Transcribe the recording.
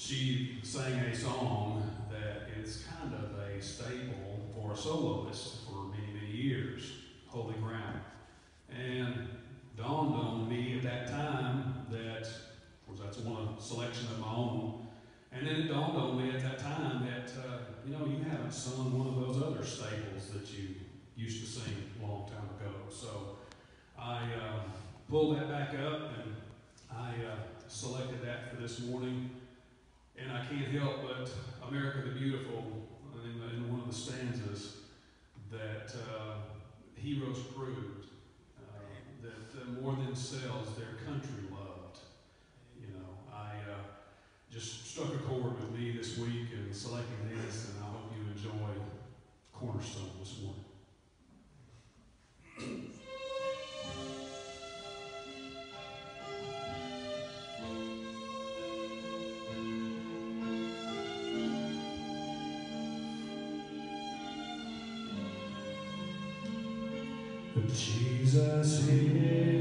she sang a song that is kind of a staple for a soloist for many, many years, Holy Ground. And dawned on me at that time that, of course, that's one selection of my own, and then it dawned on me at that time that, you haven't sung one of those other staples that you used to sing a long time ago. So I pulled that back up and I selected that for this morning. And I can't help but America the Beautiful, in one of the stanzas, that heroes proved that more than selves their country loved. I just struck a chord with me this week in selecting this, and I hope you enjoy Cornerstone this morning. Jesus is